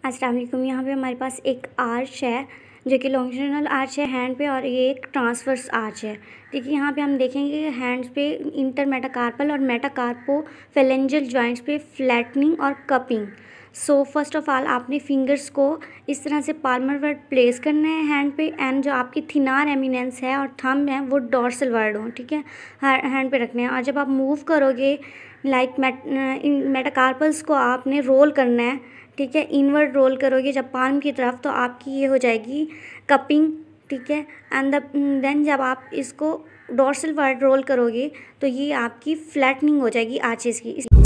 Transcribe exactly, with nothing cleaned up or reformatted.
अस्सलाम वालेकुम। यहाँ पे हमारे पास एक आर्च है जो कि लॉन्गिट्यूडिनल आर्च है हैंड पे, और ये एक ट्रांसवर्स आर्च है। ठीक है, यहाँ पे हम देखेंगे कि हैंड्स पे इंटर मेटाकार्पल और मेटाकार्पो फेलेंजल जॉइंट्स पे फ्लैटनिंग और cupping. So first of all आपने फिंगर्स को इस तरह से पाल्मर वर्ड प्लेस करना है हैंड पे, एंड जो आपकी थिनार एमिनेंस है और थंब है वो डॉर्सल वर्ड हो। ठीक है, हैंड पे रखने हैं, और जब आप मूव करोगे लाइक मेटाकार्पल्स को आपने रोल करना है। ठीक है, इनवर्ड रोल करोगे जब पाल्म की तरफ, तो आपकी ये हो जाएगी कपिंग। ठीक है, एंड देन जब आप इसको डॉर्सल वर्ड रोल करोगे तो ये आपकी फ्लैटनिंग हो जाएगी आर्चेस की।